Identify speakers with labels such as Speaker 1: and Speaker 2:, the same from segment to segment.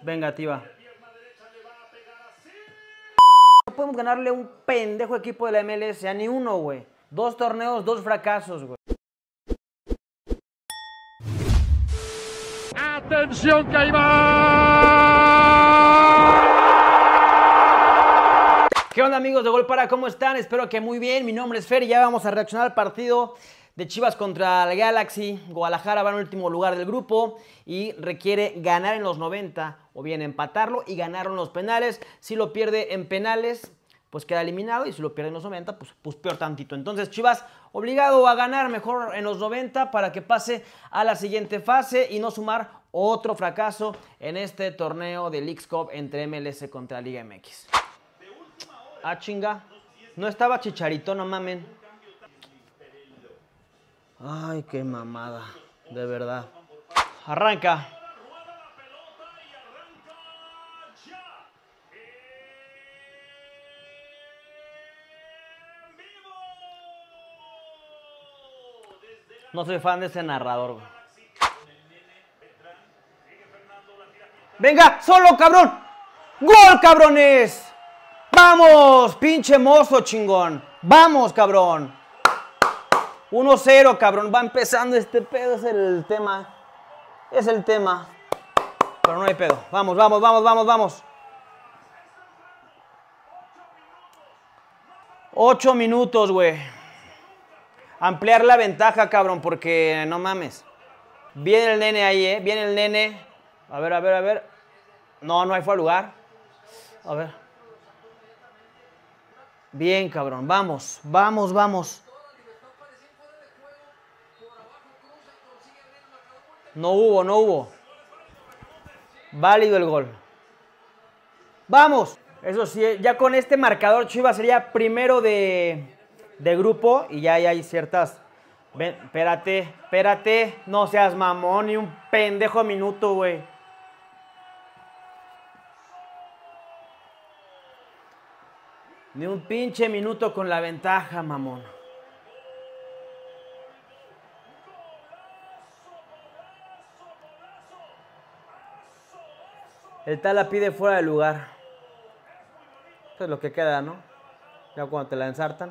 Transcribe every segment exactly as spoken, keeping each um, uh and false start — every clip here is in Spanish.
Speaker 1: Venga, Tiva. No podemos ganarle un pendejo equipo de la M L S, a ni uno, güey. Dos torneos, dos fracasos, güey.
Speaker 2: ¡Atención, que ahí va!
Speaker 1: ¿Qué onda, amigos de Gol Para? ¿Cómo están? Espero que muy bien. Mi nombre es Fer y ya vamos a reaccionar al partido de Chivas contra el Galaxy. Guadalajara va en último lugar del grupo y requiere ganar en los noventa o bien empatarlo y ganarlo en los penales. Si lo pierde en penales, pues queda eliminado, y si lo pierde en los noventa, pues, pues peor tantito. Entonces Chivas obligado a ganar mejor en los noventa para que pase a la siguiente fase y no sumar otro fracaso en este torneo de Leagues Cup entre M L S contra Liga M X. Ah, chinga. No estaba Chicharito, no mamen. Ay, qué mamada. De verdad. Arranca. No soy fan de ese narrador, güey. ¡Venga! ¡Solo, cabrón! ¡Gol, cabrones! ¡Vamos! ¡Pinche mozo, chingón! ¡Vamos, cabrón! uno cero, cabrón. Va empezando este pedo. Es el tema. Es el tema. Pero no hay pedo. Vamos, vamos, vamos, vamos, vamos. Ocho minutos, güey. Ampliar la ventaja, cabrón, porque no mames. Viene el nene ahí, ¿eh? Viene el nene. A ver, a ver, a ver. No, no hay fuera de lugar. A ver. Bien, cabrón. Vamos, vamos, vamos. No hubo, no hubo. Válido el gol. ¡Vamos! Eso sí, ya con este marcador Chivas sería primero de... de grupo y ya, ya hay ciertas... Ven, espérate, espérate, no seas mamón, ni un pendejo minuto, güey. Ni un pinche minuto con la ventaja, mamón. El Tala pide fuera de lugar. Eso es lo que queda, ¿no? Ya cuando te la ensartan.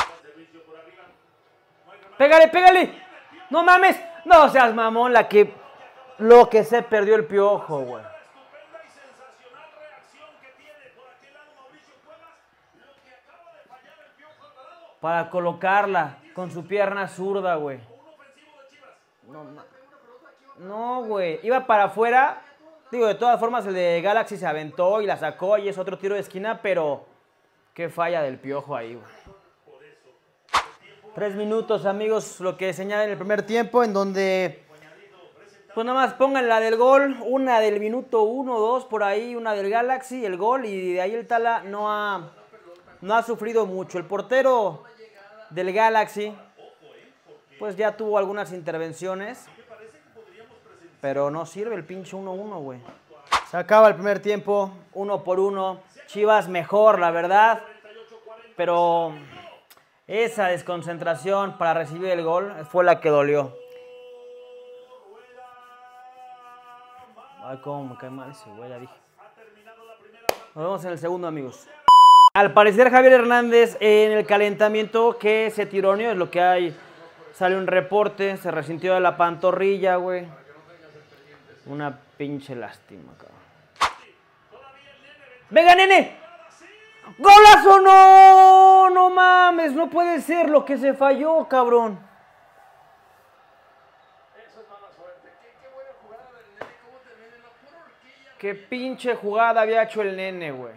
Speaker 1: ¡Pégale, pégale! ¡No mames! No seas mamón, la que... Lo que se perdió el Piojo, güey. Para colocarla con su pierna zurda, güey. No, no, güey. Iba para afuera. Digo, de todas formas, el de Galaxy se aventó y la sacó y es otro tiro de esquina, pero... Qué falla del Piojo ahí, güey. Tres minutos, amigos, lo que señala en el primer tiempo, en donde... Pues nada más pongan la del gol, una del minuto uno, dos, por ahí, una del Galaxy, el gol, y de ahí el Tala no ha, no ha sufrido mucho. El portero del Galaxy, pues ya tuvo algunas intervenciones, pero no sirve el pinche uno uno, güey. Se acaba el primer tiempo, uno por uno. Chivas mejor, la verdad, pero esa desconcentración para recibir el gol fue la que dolió. Ay, cómo me cae mal ese güey, ya dije. Nos vemos en el segundo, amigos. Al parecer Javier Hernández en el calentamiento que se tironeó, es lo que hay. Sale un reporte, se resintió de la pantorrilla, güey. Una pinche lástima, cabrón. ¡Venga, nene! ¡Golazo! ¡No! ¡No mames! No puede ser lo que se falló, cabrón. Qué pinche jugada había hecho el nene, güey.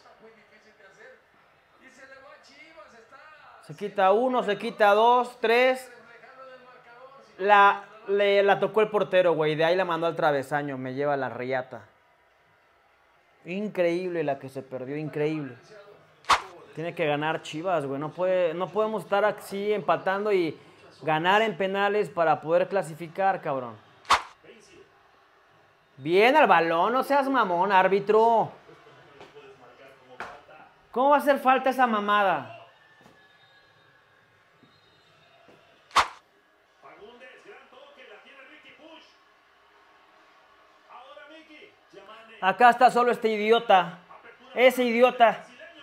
Speaker 1: Se quita uno, se quita dos, tres. La, le, la tocó el portero, güey. De ahí la mandó al travesaño. Me lleva la riata. Increíble la que se perdió, increíble. Tiene que ganar Chivas, güey. No, puede, no podemos estar así empatando y ganar en penales para poder clasificar, cabrón. Bien al balón, no seas mamón, árbitro. ¿Cómo va a hacer falta esa mamada? Acá está solo este idiota. Ese idiota.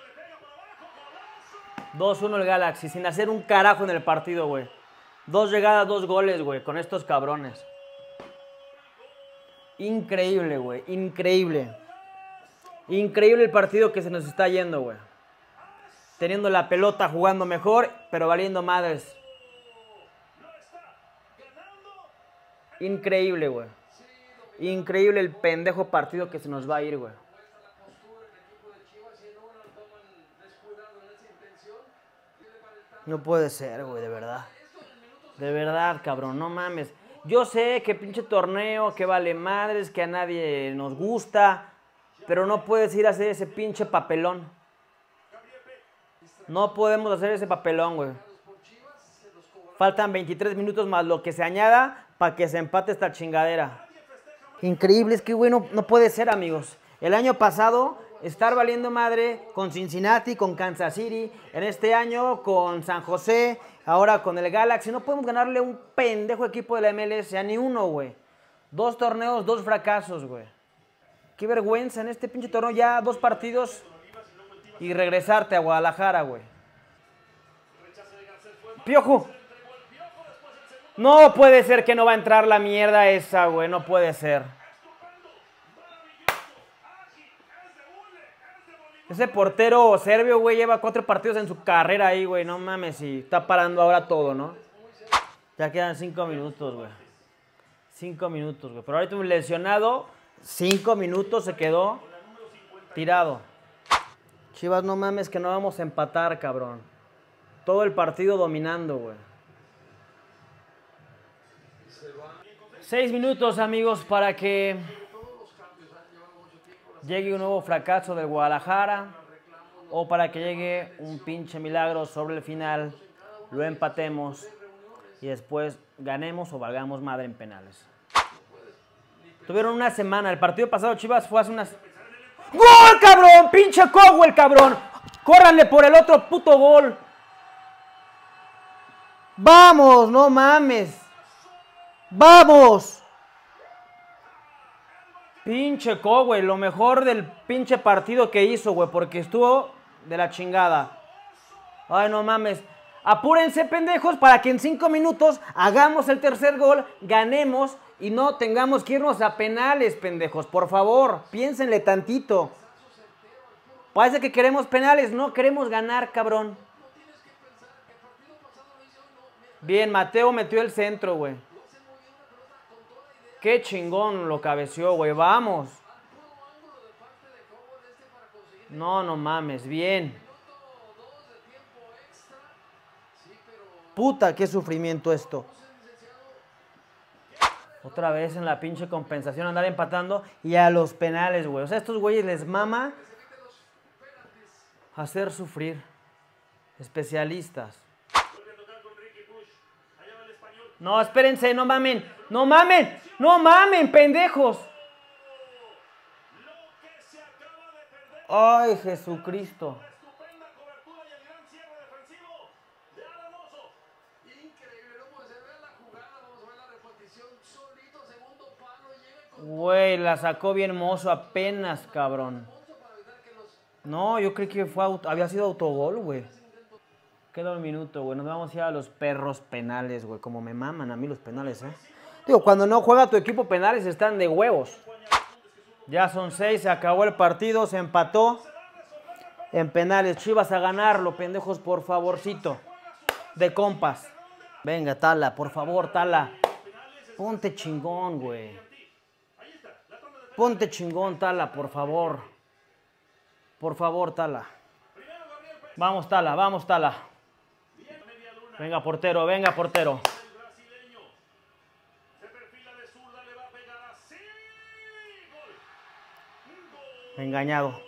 Speaker 1: dos uno el Galaxy, sin hacer un carajo en el partido, güey. Dos llegadas, dos goles, güey, con estos cabrones. Increíble, güey, increíble. Increíble el partido que se nos está yendo, güey. Teniendo la pelota, jugando mejor, pero valiendo madres. Increíble, güey. Increíble el pendejo partido que se nos va a ir, güey. No puede ser, güey, de verdad. De verdad, cabrón, no mames. Yo sé que pinche torneo, que vale madres, que a nadie nos gusta, pero no puedes ir a hacer ese pinche papelón. No podemos hacer ese papelón, güey. Faltan veintitrés minutos más lo que se añada para que se empate esta chingadera. Increíble, es que, güey, no, no puede ser, amigos. El año pasado, estar valiendo madre con Cincinnati, con Kansas City. En este año, con San José. Ahora con el Galaxy. No podemos ganarle un pendejo equipo de la M L S. A ni uno, güey. Dos torneos, dos fracasos, güey. Qué vergüenza en este pinche torneo. Ya dos partidos y regresarte a Guadalajara, güey. ¡Piojo! No puede ser que no va a entrar la mierda esa, güey. No puede ser. Ese portero serbio, güey, lleva cuatro partidos en su carrera ahí, güey. No mames, y está parando ahora todo, ¿no? Ya quedan cinco minutos, güey. Cinco minutos, güey. Pero ahorita un lesionado, cinco minutos se quedó tirado. Chivas, no mames que no vamos a empatar, cabrón. Todo el partido dominando, güey. Seis minutos, amigos, para que llegue un nuevo fracaso del Guadalajara o para que llegue un pinche milagro sobre el final, lo empatemos y después ganemos o valgamos madre en penales. Tuvieron una semana, el partido pasado Chivas fue hace unas... ¡Gol, cabrón! ¡Pinche Cowell, cabrón! ¡Córranle por el otro puto gol! ¡Vamos! ¡No mames! ¡Vamos! Pinche Cowell, lo mejor del pinche partido que hizo, güey, porque estuvo de la chingada. Ay, no mames. Apúrense, pendejos, para que en cinco minutos hagamos el tercer gol, ganemos y no tengamos que irnos a penales, pendejos. Por favor, piénsenle tantito. Parece que queremos penales, no queremos ganar, cabrón. Bien, Mateo metió el centro, güey. Qué chingón lo cabeció, güey. Vamos. No, no mames. Bien. Puta, qué sufrimiento esto. Otra vez en la pinche compensación andar empatando y a los penales, güey. O sea, a estos güeyes les mama hacer sufrir. Especialistas. No, espérense, no mamen. No mamen. No mamen, pendejos. Ay, Jesucristo. Güey, la sacó bien Mozo apenas, cabrón. No, yo creí que fue auto, había sido autogol, güey. Queda un minuto, güey. Nos vamos a ir a los perros penales, güey. Como me maman a mí los penales, ¿eh? Digo, cuando no juega tu equipo penales están de huevos. Ya son seis, se acabó el partido, se empató. En penales, Chivas a ganarlo, pendejos, por favorcito. De compas. Venga, Tala, por favor, Tala. Ponte chingón, güey. Ponte chingón, Tala, por favor. Por favor, Tala. Vamos, Tala, vamos, Tala. Venga, portero, venga, portero. Engañado.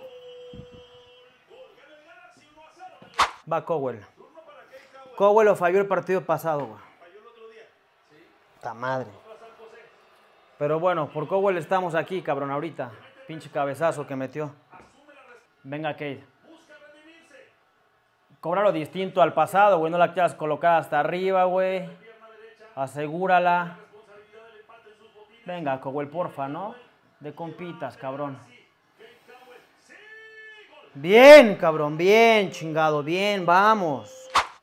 Speaker 1: Va Cowell. Cowell lo falló el partido pasado, güey. ¡Ta madre! Pero bueno, por Cowell estamos aquí, cabrón, ahorita. Pinche cabezazo que metió. Venga, Kate. Cobrarlo distinto al pasado, güey. No la quieras colocar hasta arriba, güey. Asegúrala. Venga, Cowell, porfa, ¿no? De compitas, cabrón. Bien, cabrón, bien, chingado, bien, vamos.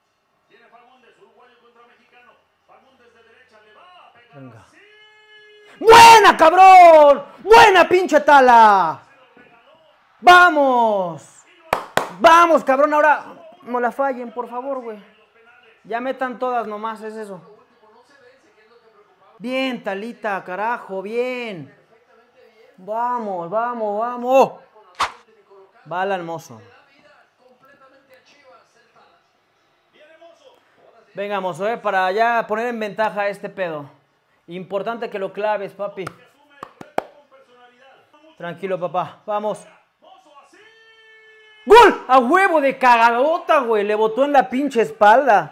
Speaker 1: Venga. ¡Buena, cabrón! ¡Buena, pinche tala! ¡Vamos! ¡Vamos, cabrón! Ahora no la fallen, por favor, güey. Ya metan todas nomás, es eso. Bien, talita, carajo, bien. Vamos, vamos, vamos. Bala al mozo. Venga, mozo, eh, para ya poner en ventaja este pedo. Importante que lo claves, papi. Tranquilo, papá. Vamos. ¡Gol! ¡A huevo de cagadota, güey! Le botó en la pinche espalda.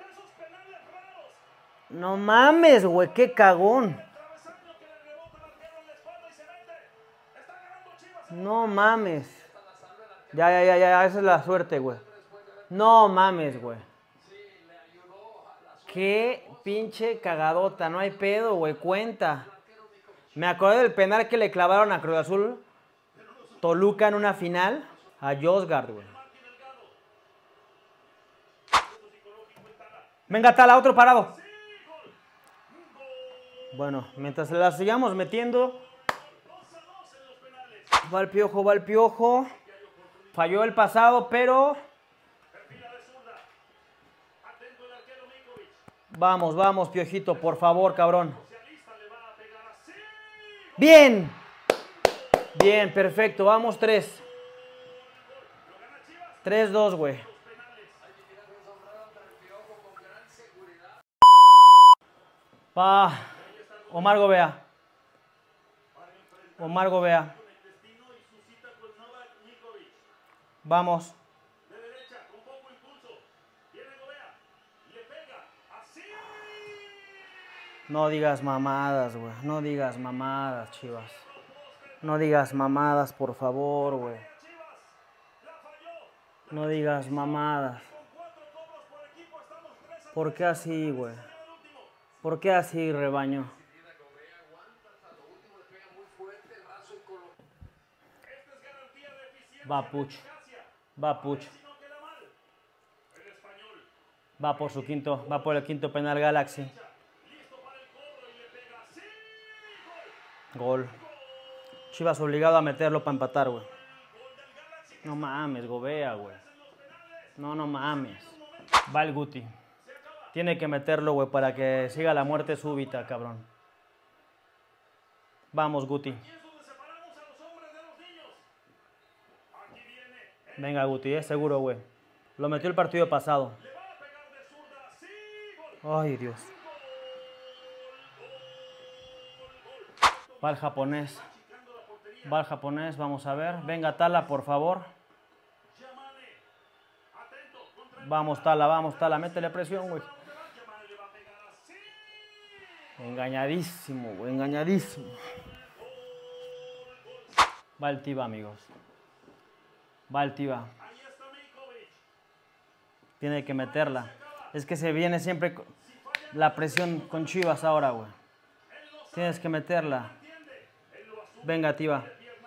Speaker 1: No mames, güey. Qué cagón. No mames. Ya, ya, ya, ya. Esa es la suerte, güey. No mames, güey. Qué pinche cagadota. No hay pedo, güey. Cuenta. Me acordé del penal que le clavaron a Cruz Azul Toluca en una final a Josgard, güey. Venga, Tala, otro parado. Bueno, mientras la sigamos metiendo. Va el piojo, va el piojo. Falló el pasado, pero... Vamos, vamos, piojito, por favor, cabrón. Bien. Bien, perfecto. Vamos, tres. Tres, dos, güey. Pa. Omar Gobea. Omar Gobea. Vamos. No digas mamadas, güey. No digas mamadas, Chivas. No digas mamadas, por favor, güey. No digas mamadas. ¿Por qué así, güey? ¿Por qué así, rebaño? Va Puch. Va Puch. Va por su quinto. Va por el quinto penal Galaxy. Gol. Chivas obligado a meterlo para empatar, güey. No mames, Gobea, güey. No, no mames. Va el Guti. Tiene que meterlo, güey, para que siga la muerte súbita, cabrón. Vamos, Guti. Venga, Guti, es seguro, güey. Lo metió el partido pasado. Ay, Dios. Va el japonés. Va el japonés, vamos a ver. Venga, Tala, por favor. Vamos, Tala, vamos, Tala. Métele presión, güey. Engañadísimo, güey, engañadísimo. Va el Tiva, amigos. Va el Tiva. Tiene que meterla. Es que se viene siempre la presión con Chivas ahora, güey. Tienes que meterla. Venga, Tiva.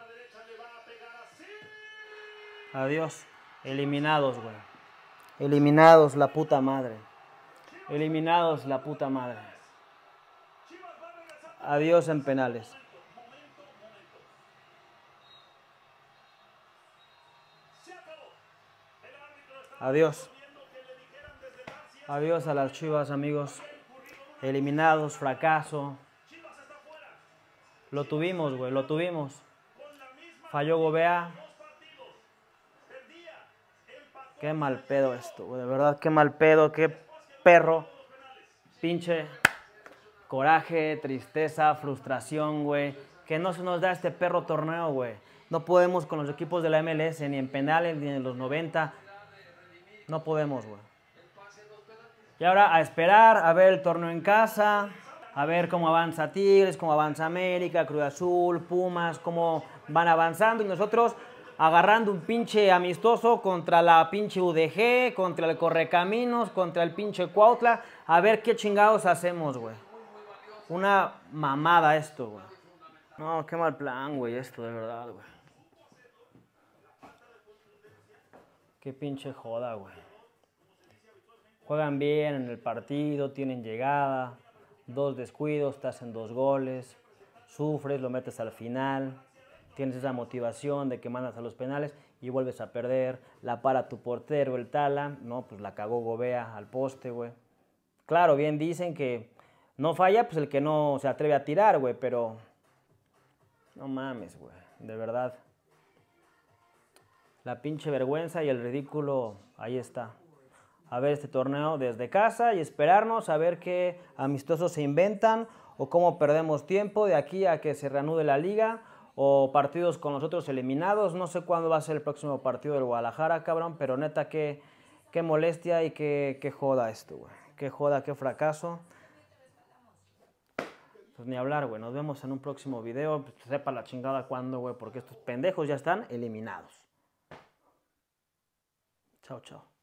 Speaker 1: Adiós. Eliminados, güey. Eliminados, la puta madre. Eliminados, la puta madre. Adiós en penales. Adiós. Adiós a las Chivas, amigos. Eliminados, fracaso. Lo tuvimos, güey, lo tuvimos. Falló Gobea. Qué mal pedo esto, güey. De verdad, qué mal pedo, qué perro. Pinche coraje, tristeza, frustración, güey. Que no se nos da este perro torneo, güey. No podemos con los equipos de la M L S, ni en penales, ni en los noventa. No podemos, güey. Y ahora a esperar, a ver el torneo en casa. A ver cómo avanza Tigres, cómo avanza América, Cruz Azul, Pumas, cómo van avanzando. Y nosotros agarrando un pinche amistoso contra la pinche U D G, contra el Correcaminos, contra el pinche Cuautla. A ver qué chingados hacemos, güey. Una mamada esto, güey. No, qué mal plan, güey, esto de verdad, güey. Qué pinche joda, güey. Juegan bien en el partido, tienen llegada, dos descuidos, te hacen dos goles, sufres, lo metes al final, tienes esa motivación de que mandas a los penales y vuelves a perder, la para tu portero, el Tala, no, pues la cagó Gobea al poste, güey. Claro, bien dicen que no falla, pues el que no se atreve a tirar, güey, pero no mames, güey, de verdad. La pinche vergüenza y el ridículo, ahí está. A ver este torneo desde casa y esperarnos a ver qué amistosos se inventan o cómo perdemos tiempo de aquí a que se reanude la liga o partidos con los otros eliminados. No sé cuándo va a ser el próximo partido del Guadalajara, cabrón, pero neta qué, qué molestia y qué, qué joda esto, güey. Qué joda, qué fracaso. Pues ni hablar, güey. Nos vemos en un próximo video. Pues, sepa la chingada cuándo, güey, porque estos pendejos ya están eliminados. Chao, chao.